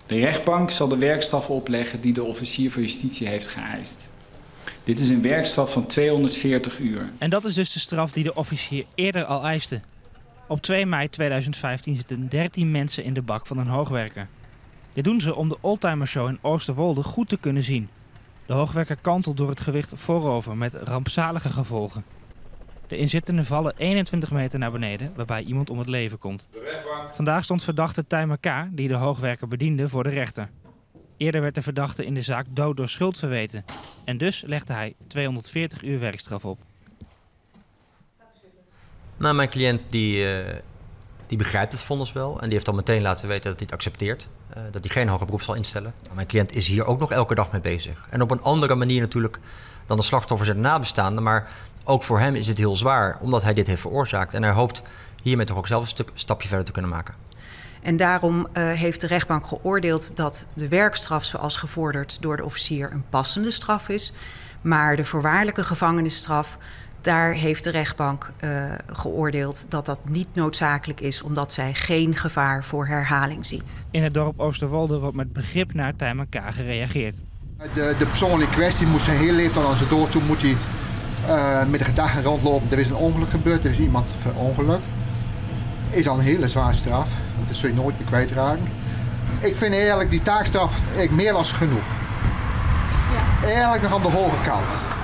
De rechtbank zal de werkstraf opleggen die de officier van justitie heeft geëist. Dit is een werkstraf van 240 uur. En dat is dus de straf die de officier eerder al eiste. Op 2 mei 2015 zitten 13 mensen in de bak van een hoogwerker. Dit doen ze om de Oldtimershow in Oosterwolde goed te kunnen zien. De hoogwerker kantelt door het gewicht voorover met rampzalige gevolgen. De inzittenden vallen 21 meter naar beneden, waarbij iemand om het leven komt. Vandaag stond verdachte Tijmen K., die de hoogwerker bediende, voor de rechter. Eerder werd de verdachte in de zaak dood door schuld verweten. En dus legde hij 240 uur werkstraf op. Nou, mijn cliënt die begrijpt het vonnis wel. En die heeft al meteen laten weten dat hij het accepteert. Dat hij geen hoger beroep zal instellen. Maar mijn cliënt is hier ook nog elke dag mee bezig. En op een andere manier natuurlijk dan de slachtoffers en de nabestaanden. Maar ook voor hem is het heel zwaar, omdat hij dit heeft veroorzaakt. En hij hoopt hiermee toch ook zelf een stapje verder te kunnen maken. En daarom heeft de rechtbank geoordeeld dat de werkstraf zoals gevorderd door de officier een passende straf is. Maar de voorwaardelijke gevangenisstraf, daar heeft de rechtbank geoordeeld dat dat niet noodzakelijk is, omdat zij geen gevaar voor herhaling ziet. In het dorp Oosterwolde wordt met begrip naar Tijmen K. gereageerd. De persoon in kwestie moet zijn hele leven tot aan zijn dood toe moet hij met de gedachte rondlopen. Er is een ongeluk gebeurd, er is iemand verongelukt. Is al een hele zware straf, dat zul je nooit meer kwijtraken. Ik vind eigenlijk die taakstraf meer was genoeg. Ja. Eigenlijk nog aan de hoge kant.